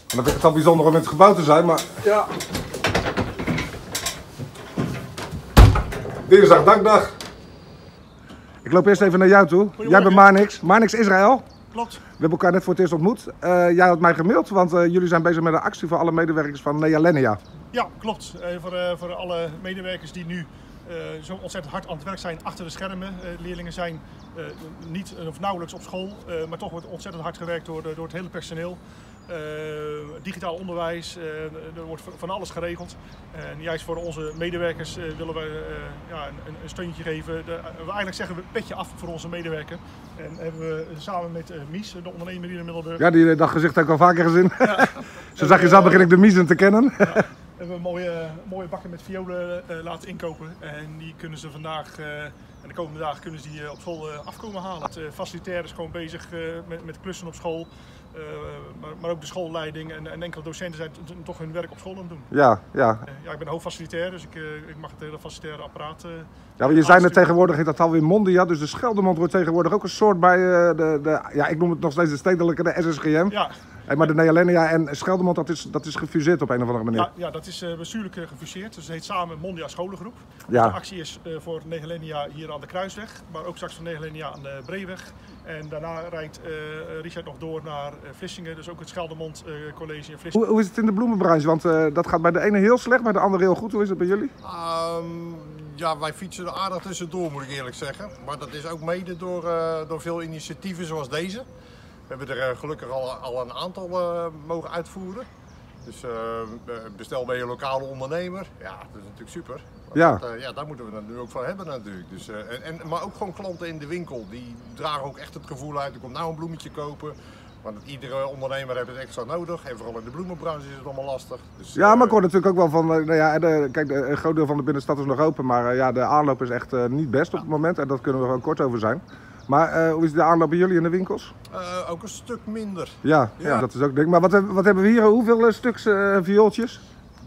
En dan vind ik het al bijzonder om in het gebouw te zijn, maar ja. Dinsdag, dakdag. Ik loop eerst even naar jou toe. Jij bent Marnix. Marnix Israël. Klopt. We hebben elkaar net voor het eerst ontmoet. Jij had mij gemaild, want jullie zijn bezig met een actie voor alle medewerkers van Nealenia. Ja, klopt. Voor alle medewerkers die nu zo ontzettend hard aan het werk zijn achter de schermen. Leerlingen zijn niet of nauwelijks op school, maar toch wordt ontzettend hard gewerkt door het hele personeel. Digitaal onderwijs, er wordt van alles geregeld. En juist voor onze medewerkers willen we een steuntje geven. We eigenlijk zeggen we petje af voor onze medewerker. En hebben we samen met Mies, de ondernemer hier in Middelburg. Ja, dat gezicht heb ik al vaker gezien. Ja. Zo zag je zo begin ik de Miezen te kennen. Ja. We hebben mooie bakken met violen laten inkopen. En die kunnen ze vandaag en de komende dagen kunnen ze die op school afkomen halen. Het facilitair is gewoon bezig met klussen op school. Maar ook de schoolleiding en enkele docenten zijn toch hun werk op school aan het doen. Ja, ja. Ik ben hoofdfacilitair, dus ik mag het hele facilitaire apparaat. Ja, maar je zei net tegenwoordig heet dat alweer Mondia, dus de Scheldemond wordt tegenwoordig ook een soort bij ja, ik noem het nog steeds de stedelijke, de SSGM. Ja. Maar de Nealenia en Scheldemond, dat is gefuseerd op een of andere manier. Ja, dat is bestuurlijk gefuseerd. Dus het heet samen Mondia Scholengroep. Ja. De actie is voor Nealenia hier aan de Kruisweg, maar ook straks voor Nealenia aan de Breeweg. En daarna rijdt Richard nog door naar Vlissingen, dus ook het Scheldemond College in Vlissingen. Hoe is het in de bloemenbranche? Want dat gaat bij de ene heel slecht, bij de andere heel goed. Hoe is het bij jullie? Ja, wij fietsen er aardig tussendoor, moet ik eerlijk zeggen. Maar dat is ook mede door veel initiatieven zoals deze. We hebben er gelukkig al een aantal mogen uitvoeren. Dus bestel bij je lokale ondernemer. Ja, dat is natuurlijk super. Ja. Ja, daar moeten we het nu ook van hebben natuurlijk. Dus, maar ook gewoon klanten in de winkel. Die dragen ook echt het gevoel uit. Er komt nou een bloemetje kopen. Want iedere ondernemer heeft het extra nodig. En vooral in de bloemenbranche is het allemaal lastig. Dus, ja, maar ik hoor natuurlijk ook wel van... kijk, een groot deel van de binnenstad is nog open. Maar ja, de aanloop is echt niet best op het moment. En dat kunnen we gewoon kort over zijn. Maar hoe is de aanloop bij jullie in de winkels? Ook een stuk minder. Ja, ja, dat is ook ding. Maar wat hebben we hier? Hoeveel stuks viooltjes?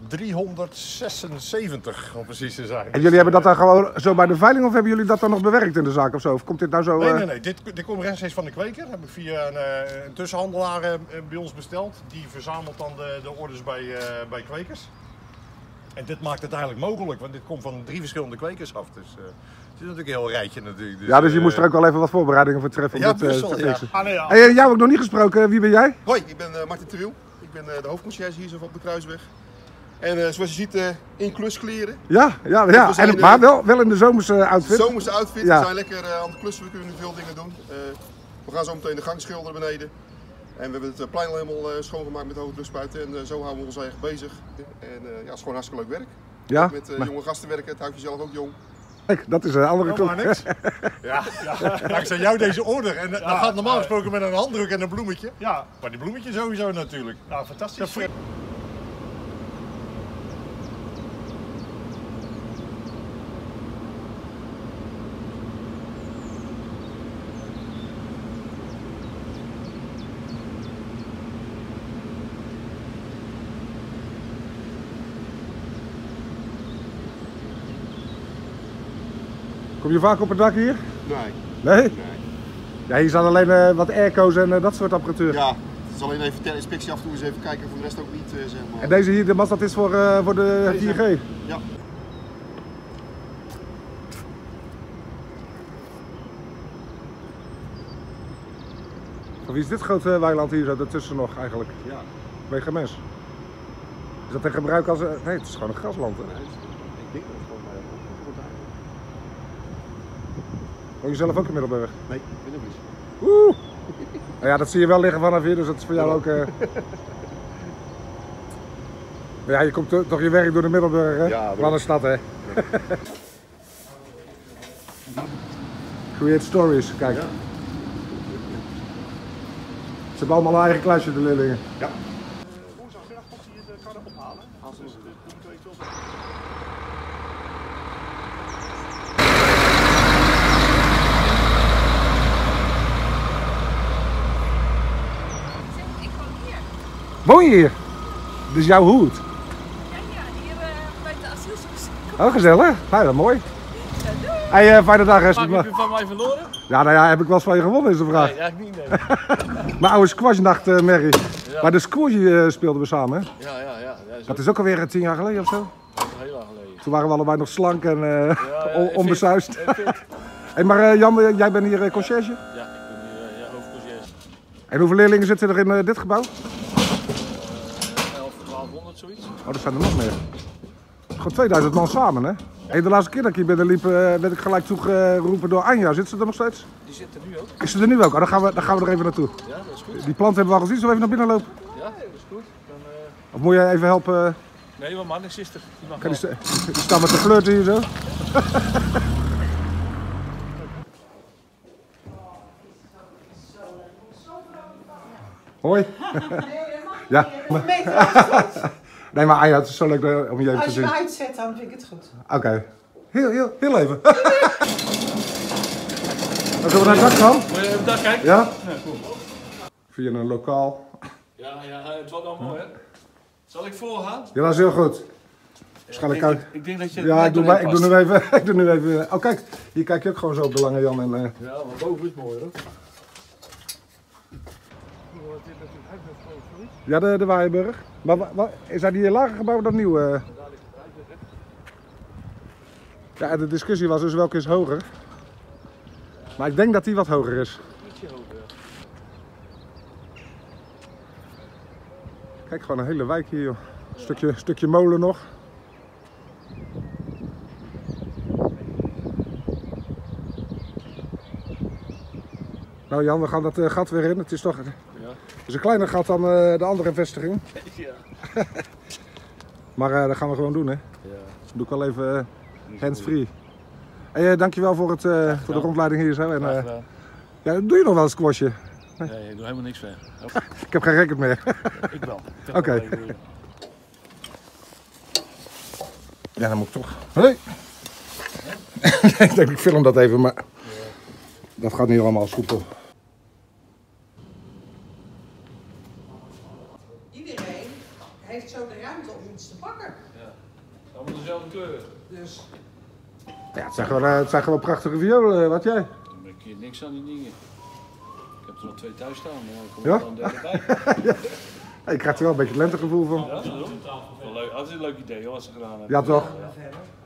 376 om precies te zijn. En jullie hebben dat dan gewoon zo bij de veiling of hebben jullie dat dan nog bewerkt in de zaak of zo? Of komt dit nou zo? Nee. Dit komt rechtstreeks van de kweker. Dat heb ik via een tussenhandelaar bij ons besteld. Die verzamelt dan de orders bij kwekers. En dit maakt het eigenlijk mogelijk, want dit komt van 3 verschillende kwekers af. Dus het is natuurlijk een heel rijtje natuurlijk. Dus, ja, dus je moest er ook wel even wat voorbereidingen voor treffen om ja, dit te fixen. Ja. Ja. Hey, jou heb ik nog niet gesproken. Wie ben jij? Hoi, ik ben Martin Terwiel. Ik ben de hoofdconciërge hier zo op de Kruisweg. En zoals je ziet, in kluskleren. Ja. En, maar wel in de zomerse outfit. De zomerse outfit. Ja. We zijn lekker aan de klussen, we kunnen nu veel dingen doen. We gaan zo meteen de gang schilderen beneden. En we hebben het plein al helemaal schoongemaakt met hoge luchtspuiten. En zo houden we ons echt bezig. En ja, het is gewoon hartstikke leuk werk. Ja? Met jonge gasten werken, het houdt jezelf ook jong. Kijk, dat is een andere kant. Ja, dankzij jou deze order. En dat gaat normaal gesproken met een handdruk en een bloemetje. Ja. Maar die bloemetje sowieso natuurlijk. Nou, fantastisch. Kom je vaak op het dak hier? Nee? Nee? Ja, hier staan alleen wat airco's en dat soort apparatuur. Ja, het is alleen even ter inspectie af en toe eens even kijken, voor de rest ook niet zeg maar. En deze hier, de mast, dat is voor de 4G? Ja. Van wie is dit grote weiland hier zo ertussen nog eigenlijk? Ja. Mega mens. Is dat te gebruiken als... Nee, het is gewoon een grasland hè? Nee, ik denk dat het gewoon wordt eigenlijk. Woon je zelf ook in Middelburg? Nee, ik ben er niet. Oeh! Nou ja, dat zie je wel liggen vanaf hier, dus dat is voor jou ook... Ja, je komt toch je werk door de Middelburg hè? Ja, van een stad hè? Create stories, kijk. Ja. Ze hebben allemaal een eigen klasje, de leerlingen. Ja. Woensdagmiddag komt hij de karren ophalen. Als we moeten eventueel zo. Ik woon hier. Woon je hier? Dit is jouw hoed. Ja, hier bij de asielzoekers. Oh, gezellig. Nou, dat mooi. Ja, doei. Hey, fijne dag, Hessie. Heb je van mij verloren? Ja, nou ja, heb ik wel eens van je gewonnen, is de vraag. Nee, eigenlijk niet, nee. Mijn oude squashnacht, Merrie. Ja. Bij de squash speelden we samen, hè? Ja. Dat is ook alweer 10 jaar geleden of zo. Dat is heel lang geleden. Toen waren we allebei nog slank en en onbesuist. fit. Hey, maar Jan, jij bent hier conciërge? Ja, ik ben hier hoofdconciërge. En hoeveel leerlingen zitten er in dit gebouw? 1200 zoiets. Oh, dat zijn er nog meer. Gewoon 2000 man samen, hè? Hey, de laatste keer dat ik hier binnen liep, werd ik gelijk toegeroepen door Anja. Zit ze er nog steeds? Die zit er nu ook. Is ze er nu ook? Oh, dan gaan we er even naartoe. Ja, dat is goed. Die plant hebben we al gezien. Zullen we even naar binnen lopen? Ja, dat is goed. Dan, Of moet jij even helpen? Nee, want man, ik zit er. Die mag Kijk, wel. die staan met de flirten hier zo. Hoi. Ja. Nee, maar Anja, het is zo leuk om je even te Als je zien. me uitzet, dan vind ik het goed. Oké. Heel even. Dan zullen we naar het dak gaan? Moet je even daar kijken? Ja? Ja, cool. Via een lokaal. Ja, het wordt allemaal mooi, hè? Zal ik voorgaan? Ja, dat is heel goed. Waarschijnlijk Ik denk dat je ja, ik doe nu even. Ik doe nu even. Oh, kijk. Hier kijk je ook gewoon zo op de lange Jan. En, Ja, maar boven is mooi, hoor. ja, de Waaienburg. Maar is dat die lage gebouw of dat nieuwe? Ja, de discussie was dus welke is hoger. Maar ik denk dat die wat hoger is. Ietsje hoger, ja. Kijk, gewoon een hele wijk hier, joh. Stukje molen nog. Nou Jan, we gaan dat gat weer in. Het is toch een kleiner gat dan de andere vestiging. Ja. Maar dat gaan we gewoon doen, hè. Ja. Dat doe ik wel even hands-free. Hey, dankjewel voor de rondleiding hier zo. En, ja, doe je nog wel een squashje? Nee, ik doe helemaal niks meer. Ik heb geen racket meer. Ik wel. Oké. Ja, dan moet ik toch. Hey. Ik denk, ik film dat even, maar dat gaat niet allemaal soepel. Iedereen heeft zo de ruimte om iets te pakken. Ja. Allemaal dezelfde kleur. Dus Ja, het zijn gewoon prachtige violen. Wat jij? Dan ben ik hier niks aan die dingen. Ik heb er nog 2 thuis staan, maar dan komt Ja? er dan een derde bij. Ik krijg er wel een beetje het lentegevoel van. Ja, zo. Wel leuk. Dat is een leuk idee hoor, als ze gedaan hebben. Ja, toch? Ja.